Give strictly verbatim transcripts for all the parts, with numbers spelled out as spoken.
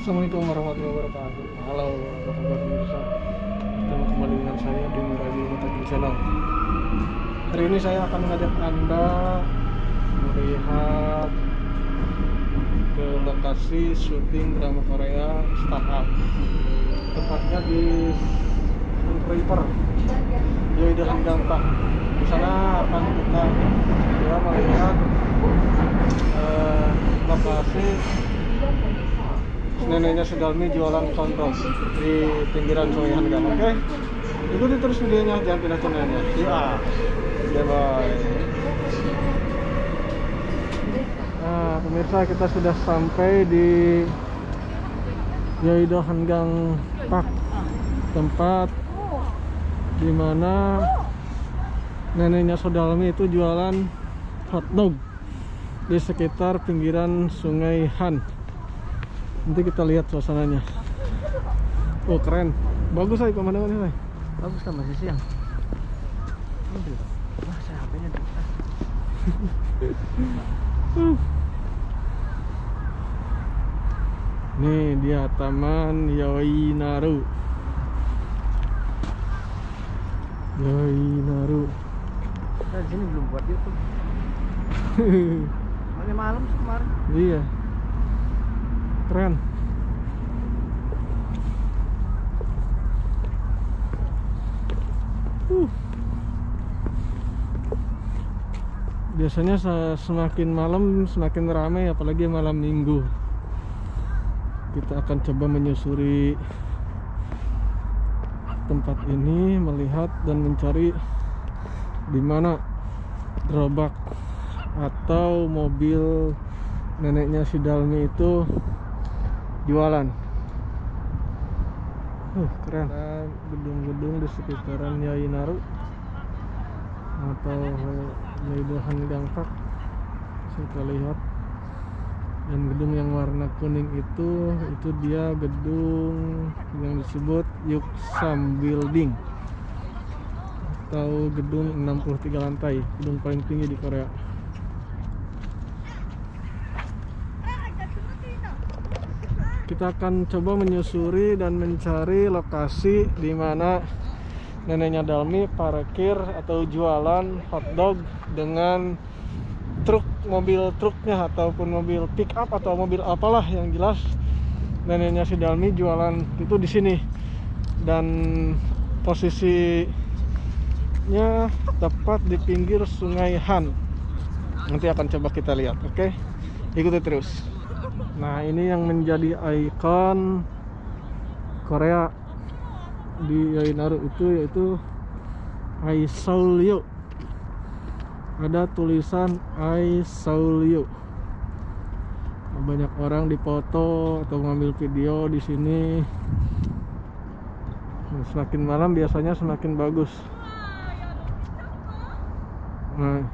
Assalamualaikum warahmatullahi wabarakatuh. Halo, apa kabar pemirsa? Ketemu kembali dengan saya di Miraji Mutakin Channel. Hari ini saya akan mengajak Anda melihat ke lokasi syuting drama Korea Startup. Tepatnya di Sun River, Yeouido Gangpak. Di sana akan kita ya, melihat eh, lokasi neneknya Sidalmi jualan kontol di pinggiran Sungai Hanggang. Oke, ikuti terus videonya, jangan pindah channelnya. Ya, ya bye. Nah, pemirsa, kita sudah sampai di Yeouido Hanggang Park, tempat dimana neneknya Sidalmi itu jualan hotdog di sekitar pinggiran Sungai Han. Nanti kita lihat suasananya. Oh, keren, bagus aja pemandangannya, say. Bagus kan, masih siang. Wah, saya H P-nya di atas. Nih dia Taman Yoinaru. Yoinaru. Kita di sini belum buat YouTube. Mana malam sih kemarin? Iya. Keren. Uh. Biasanya semakin malam semakin ramai, apalagi malam minggu. Kita akan coba menyusuri tempat ini, melihat dan mencari di mana gerobak atau mobil neneknya Sidalmi itu jualan. Uh, keren. Gedung-gedung di sekitaran Yoinaru atau Yeouido Hanggang Park kita lihat. Dan gedung yang warna kuning itu itu dia gedung yang disebut Yuksam Building atau gedung enam puluh tiga lantai, gedung paling tinggi di Korea. Kita akan coba menyusuri dan mencari lokasi di mana neneknya Dalmi parkir atau jualan hotdog dengan truk, mobil truknya ataupun mobil pick up atau mobil apalah, yang jelas neneknya Sidalmi jualan itu di sini. Dan posisinya tepat di pinggir Sungai Han. Nanti akan coba kita lihat, oke? Ikuti terus. Nah, ini yang menjadi ikon Korea di Yoinaru itu yaitu I saw you. Ada tulisan I saw you. Banyak orang dipoto atau ngambil video di sini. Nah, semakin malam biasanya semakin bagus. Nah,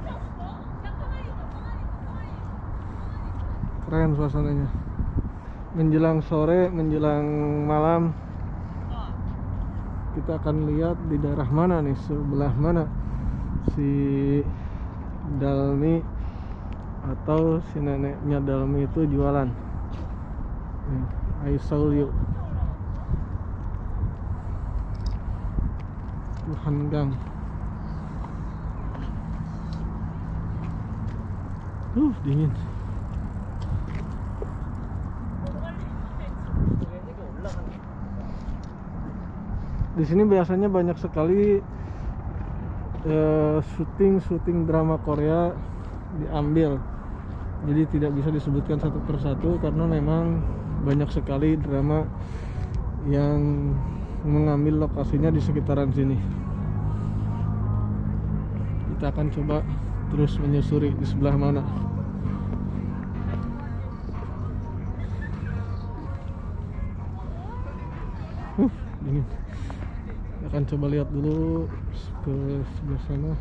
keren suasananya. Menjelang sore, menjelang malam, kita akan lihat di daerah mana nih, sebelah mana si Dalmi atau si neneknya Dalmi itu jualan. Nih, I saw you. Hanggang. Uh, dingin. Di sini biasanya banyak sekali syuting-syuting uh, drama Korea diambil. Jadi tidak bisa disebutkan satu persatu karena memang banyak sekali drama yang mengambil lokasinya di sekitaran sini. Kita akan coba terus menyusuri di sebelah mana. Uh, dingin. Akan coba lihat dulu ke sebelah sana.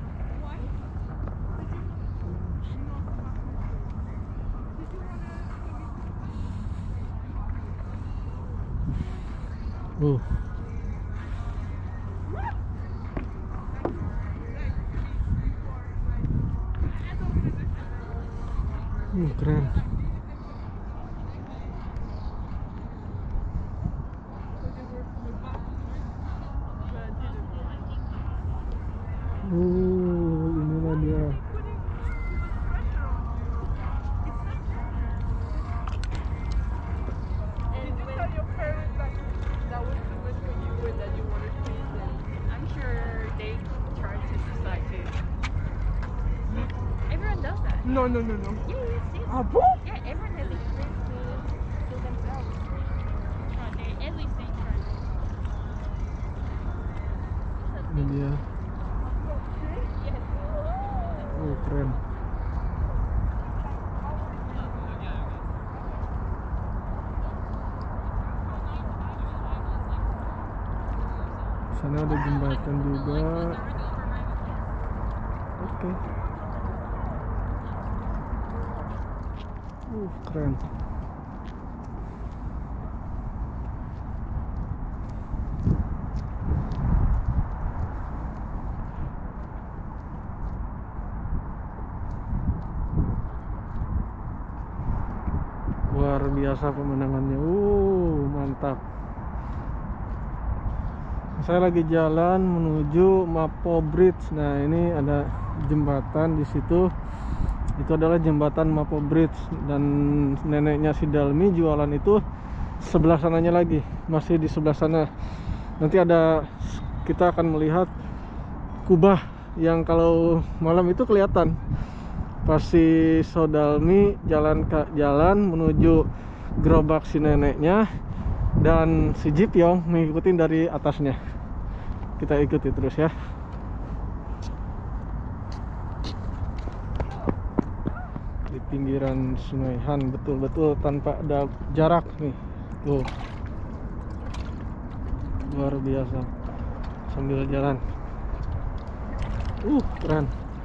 Uh. Uh, keren. no, no, no, no. Yeah, yes, yes. Ah bon? Yeah, everyone has experience to kill themselves. Uh, they at least they try. Ini dia. Yes. Oh, keren. Sana ada jembatan juga. Oke. Uh, keren. Luar biasa pemandangannya. Uh, mantap. Saya lagi jalan menuju Mapo Bridge. Nah, ini ada jembatan di situ. Itu adalah jembatan Mapo Bridge, dan neneknya si Dalmi jualan itu sebelah sananya lagi, masih di sebelah sana. Nanti ada, kita akan melihat kubah yang kalau malam itu kelihatan pas si Sodalmi jalan ke jalan menuju gerobak si neneknya, dan si Jipyong mengikuti dari atasnya. Kita ikuti terus ya. Di pinggiran Sungai Han, betul-betul tanpa ada jarak nih. Tuh. Luar biasa. Sambil jalan. Uh, keren.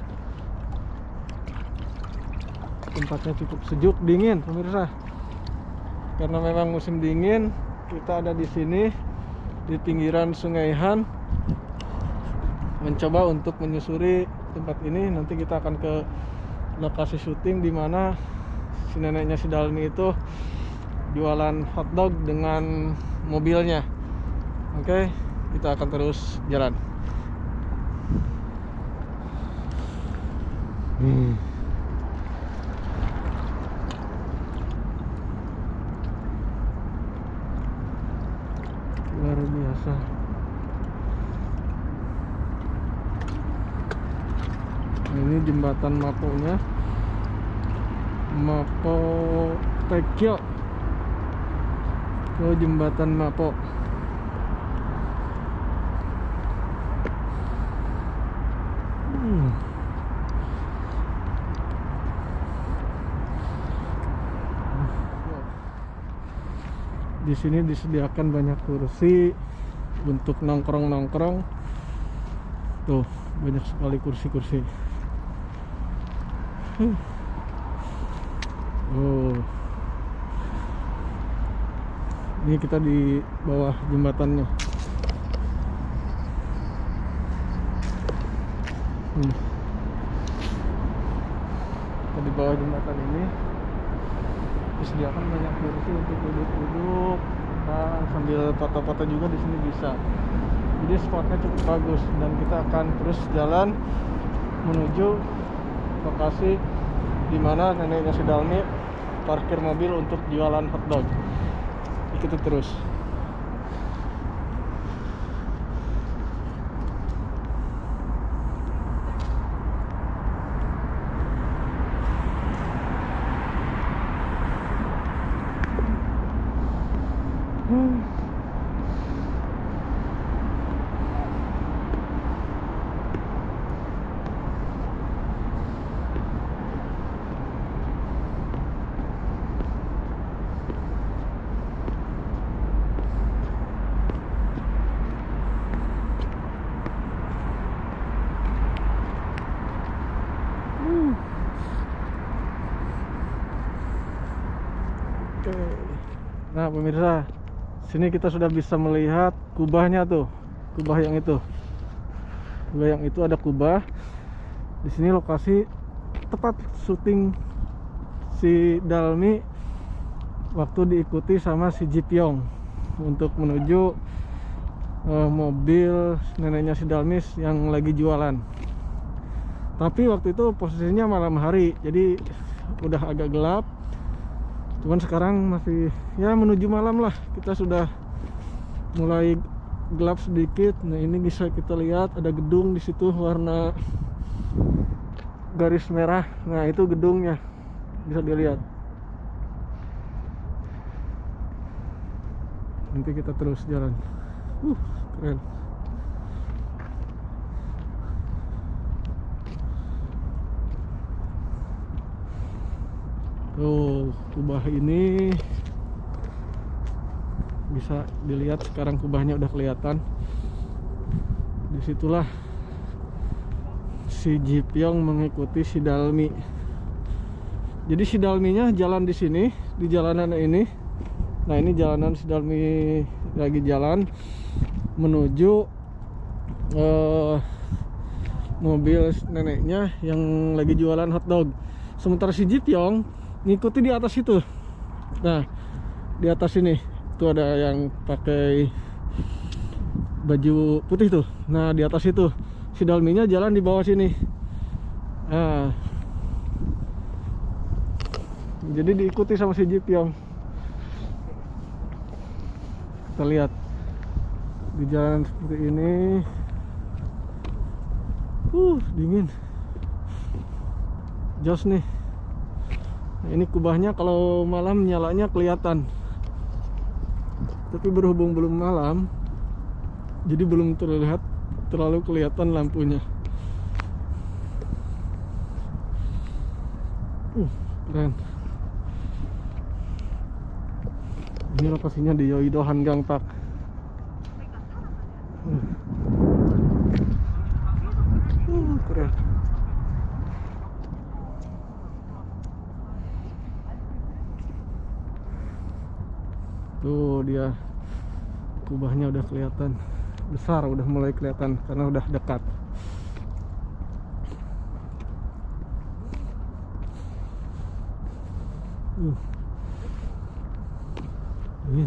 Tempatnya cukup sejuk, dingin pemirsa. Karena memang musim dingin, kita ada di sini di pinggiran Sungai Han, mencoba untuk menyusuri tempat ini. Nanti kita akan ke lokasi syuting di mana si neneknya si Dalmi itu jualan hotdog dengan mobilnya. Oke, kita akan terus jalan. Hmm. Luar biasa. Ini jembatan Mapo-nya, Mapo Tekyo. Oh, jembatan Mapo. Hmm. Di sini disediakan banyak kursi untuk nongkrong-nongkrong. Tuh, banyak sekali kursi-kursi. Hmm. Oh, ini kita di bawah jembatannya. Hmm. Kita di bawah jembatan ini disediakan banyak kursi untuk duduk-duduk, nah, sambil foto-foto juga di sini bisa. Jadi spotnya cukup bagus, dan kita akan terus jalan menuju lokasi di mana neneknya si Dalmi parkir mobil untuk jualan hotdog. Ikuti terus. Hmm. Oke. Nah, pemirsa, sini kita sudah bisa melihat kubahnya tuh. Kubah yang itu. Kubah yang itu ada kubah. Di sini lokasi tepat syuting si Dalmi waktu diikuti sama si Jipyong untuk menuju uh, mobil neneknya si Dalmi yang lagi jualan. Tapi waktu itu posisinya malam hari, jadi udah agak gelap. Cuman sekarang masih ya menuju malam lah. Kita sudah mulai gelap sedikit. Nah, ini bisa kita lihat ada gedung di situ warna garis merah. Nah itu gedungnya, bisa dilihat. Nanti kita terus jalan. Uh, keren. Tuh, kubah ini bisa dilihat sekarang, kubahnya udah kelihatan. Disitulah si Ji Pyong mengikuti si Dalmi. Jadi si Dalminya jalan di sini, di jalanan ini. Nah ini jalanan si Dalmi lagi jalan menuju uh, mobil neneknya yang lagi jualan hotdog. Sementara si Ji Pyong ngikuti di atas itu. Nah di atas ini tuh ada yang pakai baju putih tuh. Nah di atas itu si Dalminya jalan di bawah sini. Nah jadi diikuti sama si Ji Pyong. Kita lihat di jalan seperti ini. Uh dingin, jos nih. Nah, ini kubahnya kalau malam nyalanya kelihatan, tapi berhubung belum malam, jadi belum terlihat terlalu kelihatan lampunya. Uh, keren. Ini lokasinya di Yeouido Hangang Park. Uh, uh keren. Tuh dia, kubahnya udah kelihatan besar, udah mulai kelihatan karena udah dekat. Uh. Dingin.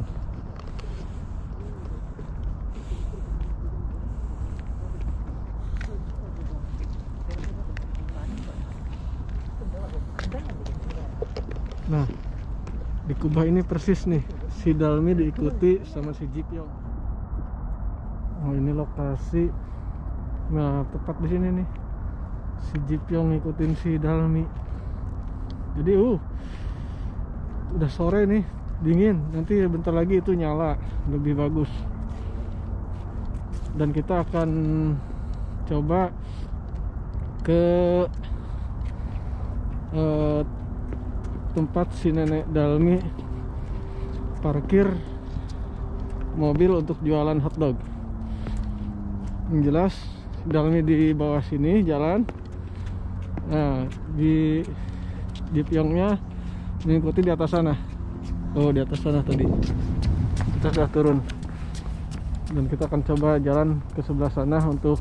Nah, di kubah ini persis nih si Dalmi diikuti sama si Ji Pyong. Oh ini lokasi. Nah tepat di sini nih si Ji Pyong ngikutin si Dalmi. Jadi uh udah sore nih, dingin. Nanti bentar lagi itu nyala, lebih bagus. Dan kita akan coba ke uh, tempat si nenek Dalmi parkir mobil untuk jualan hotdog. Yang jelas Dalmi di bawah sini jalan. Nah di Ji Pyongnya mengikuti di atas sana. Oh di atas sana tadi kita sudah turun, dan kita akan coba jalan ke sebelah sana untuk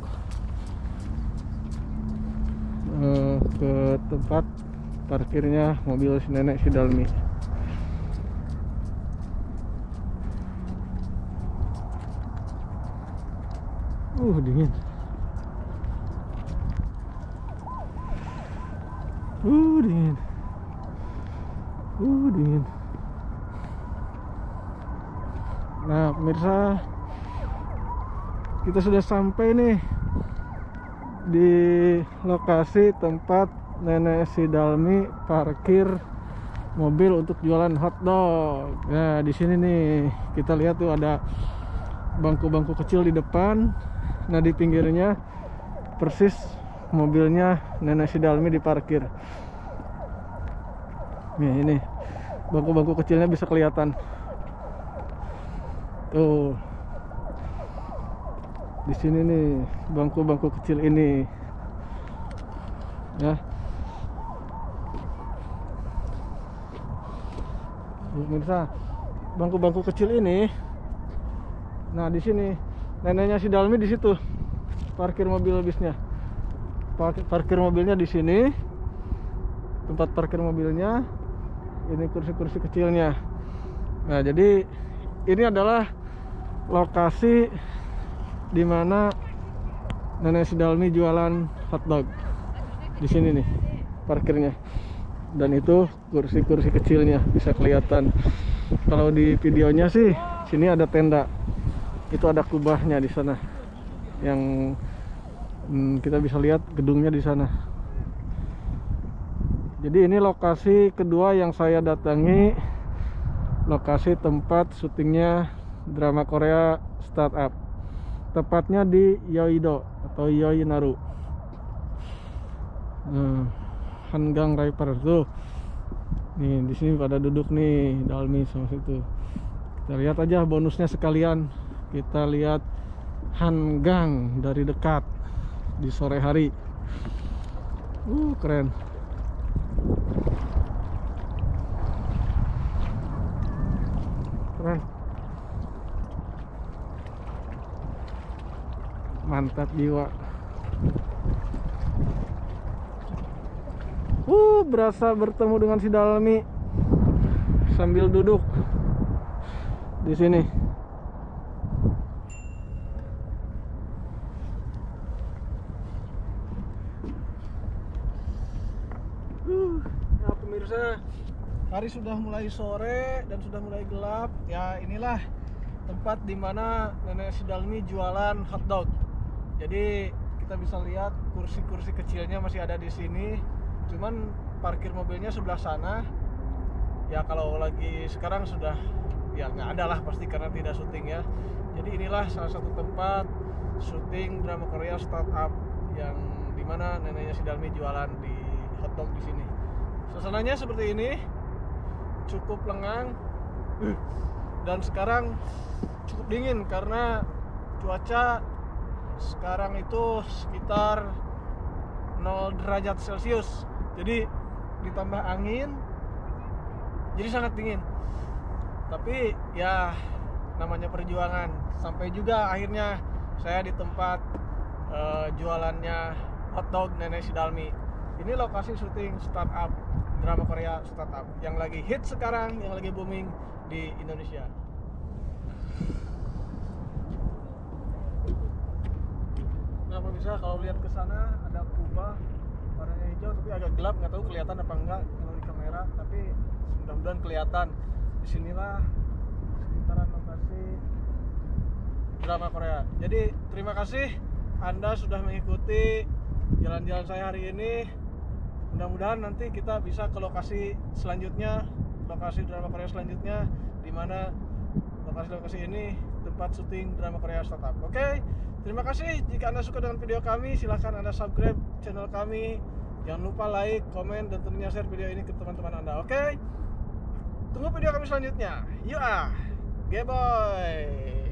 uh, ke tempat parkirnya mobil si nenek si Dalmi. Uh dingin. Uh dingin. Uh dingin. Nah pemirsa, kita sudah sampai nih di lokasi tempat nenek si Dalmi parkir mobil untuk jualan hotdog. Nah di sini nih kita lihat tuh ada bangku-bangku kecil di depan. Nah di pinggirnya persis mobilnya nenek si Dalmi diparkir. Nih ini bangku-bangku kecilnya bisa kelihatan. Tuh di sini nih bangku-bangku kecil ini. Ya. Pemirsa, bangku-bangku kecil ini. Nah di sini neneknya si Dalmi di situ parkir mobil bisnya. Parkir, parkir mobilnya di sini, tempat parkir mobilnya. Ini kursi-kursi kecilnya. Nah jadi ini adalah lokasi dimana nenek si Dalmi jualan hotdog. Di sini nih parkirnya. Dan itu kursi-kursi kecilnya bisa kelihatan. Kalau di videonya sih sini ada tenda. Itu ada kubahnya di sana. Yang hmm, kita bisa lihat gedungnya di sana. Jadi ini lokasi kedua yang saya datangi, lokasi tempat syutingnya drama Korea Startup. Tepatnya di Yeouido atau Yeouinaru. Hmm, Hangang River tuh. Nih di sini pada duduk nih, Dalmi sama situ. Kita lihat aja bonusnya sekalian. Kita lihat Hangang dari dekat di sore hari. Uh, keren. Keren. Mantap jiwa. Uh, berasa bertemu dengan si Dalmi sambil duduk di sini. Uh, ya pemirsa, hari sudah mulai sore dan sudah mulai gelap. Ya inilah tempat dimana nenek si Dalmi jualan hotdog. Jadi kita bisa lihat kursi-kursi kecilnya masih ada di sini. Cuman parkir mobilnya sebelah sana. Ya kalau lagi sekarang sudah ya nggak ada lah pasti karena tidak syuting ya. Jadi inilah salah satu tempat syuting drama Korea Startup yang dimana neneknya si Dalmi jualan di hotdog di sini. Suasananya seperti ini, cukup lengang dan sekarang cukup dingin karena cuaca sekarang itu sekitar nol derajat Celcius. Jadi ditambah angin jadi sangat dingin. Tapi ya namanya perjuangan. Sampai juga akhirnya saya di tempat uh, jualannya hotdog nenek si Dalmi. Ini lokasi syuting startup drama Korea Startup yang lagi hit sekarang, yang lagi booming di Indonesia. Nah pemirsa, kalau lihat ke sana ada kubah warnanya hijau tapi agak gelap, nggak tahu kelihatan apa enggak kalau di kamera, tapi mudah-mudahan kelihatan. Disinilah sekitaran lokasi drama Korea. Jadi terima kasih Anda sudah mengikuti jalan-jalan saya hari ini. Mudah-mudahan nanti kita bisa ke lokasi selanjutnya, lokasi drama Korea selanjutnya, di mana lokasi-lokasi ini tempat syuting drama Korea Startup. Oke, terima kasih. Jika Anda suka dengan video kami, silahkan Anda subscribe channel kami. Jangan lupa like, komen, dan tentunya share video ini ke teman-teman Anda. Oke, tunggu video kami selanjutnya. Ya, yeah. Boy.